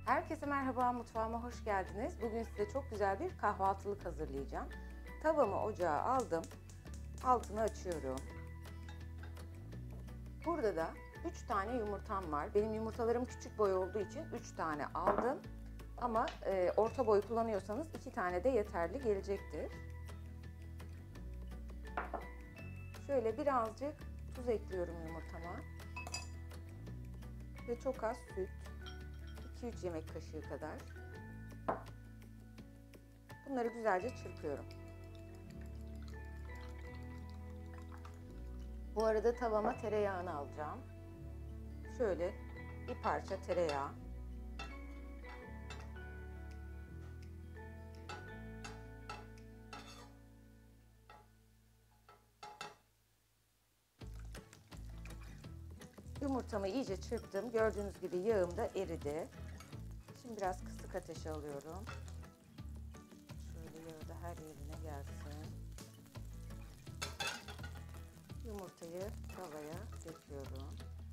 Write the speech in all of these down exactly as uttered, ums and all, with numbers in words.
Herkese merhaba, mutfağıma hoş geldiniz. Bugün size çok güzel bir kahvaltılık hazırlayacağım. Tavamı ocağa aldım. Altını açıyorum. Burada da üç tane yumurtam var. Benim yumurtalarım küçük boy olduğu için üç tane aldım. Ama e, orta boy kullanıyorsanız iki tane de yeterli gelecektir. Şöyle birazcık tuz ekliyorum yumurtama. Ve çok az süt. iki üç yemek kaşığı kadar. Bunları güzelce çırpıyorum. Bu arada tavama tereyağını alacağım. Şöyle bir parça tereyağı. Yumurtamı iyice çırptım. Gördüğünüz gibi yağım da eridi. Şimdi biraz kısık ateşe alıyorum. Şöyle yağı da her yerine gelsin. Yumurtayı tavaya döküyorum.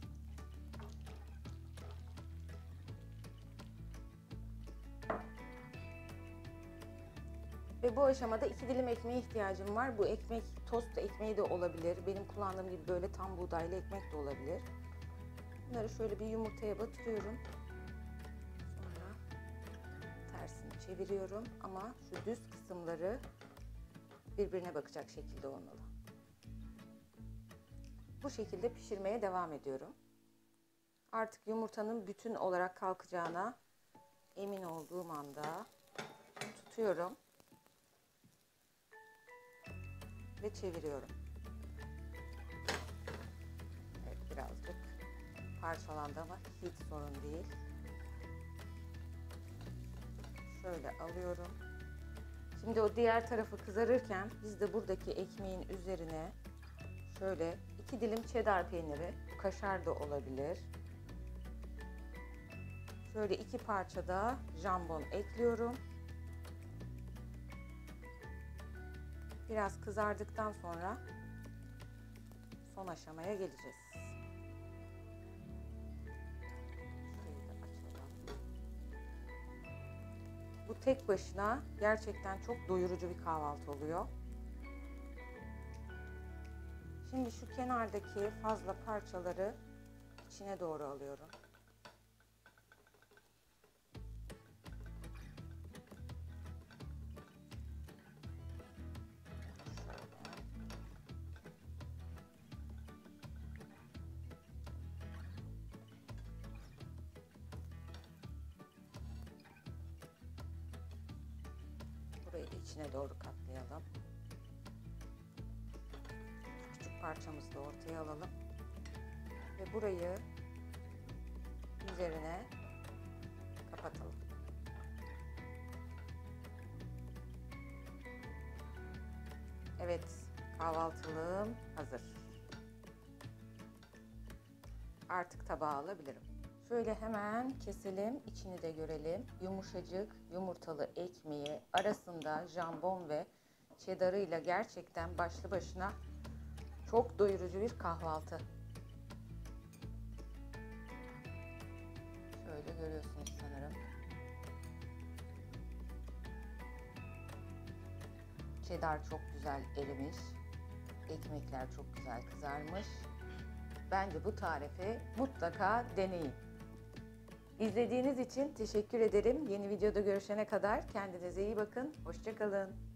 Ve bu aşamada iki dilim ekmeğe ihtiyacım var. Bu ekmek tost ekmeği de olabilir. Benim kullandığım gibi böyle tam buğdaylı ekmek de olabilir. Bunları şöyle bir yumurtaya batırıyorum. Sonra tersini çeviriyorum ama şu düz kısımları birbirine bakacak şekilde olmalı. Bu şekilde pişirmeye devam ediyorum. Artık yumurtanın bütün olarak kalkacağına emin olduğum anda tutuyorum ve çeviriyorum. Evet, birazcık parçalandı ama hiç sorun değil. Şöyle alıyorum. Şimdi o diğer tarafı kızarırken biz de buradaki ekmeğin üzerine şöyle iki dilim cheddar peyniri, kaşar da olabilir. Şöyle iki parça da jambon ekliyorum. Biraz kızardıktan sonra son aşamaya geleceğiz. Şurayı da açalım. Bu tek başına gerçekten çok doyurucu bir kahvaltı oluyor. Şimdi şu kenardaki fazla parçaları içine doğru alıyorum. Burayı da içine doğru katlayalım. Küçük parçamızı da ortaya alalım. Ve burayı üzerine kapatalım. Evet, kahvaltılığım hazır. Artık tabağa alabilirim. Şöyle hemen keselim, içini de görelim. Yumuşacık yumurtalı ekmeği, arasında jambon ve cheddar'ıyla gerçekten başlı başına çok doyurucu bir kahvaltı. Şöyle görüyorsunuz sanırım. Cheddar çok güzel erimiş. Ekmekler çok güzel kızarmış. Bence bu tarifi mutlaka deneyin. İzlediğiniz için teşekkür ederim. Yeni videoda görüşene kadar kendinize iyi bakın. Hoşça kalın.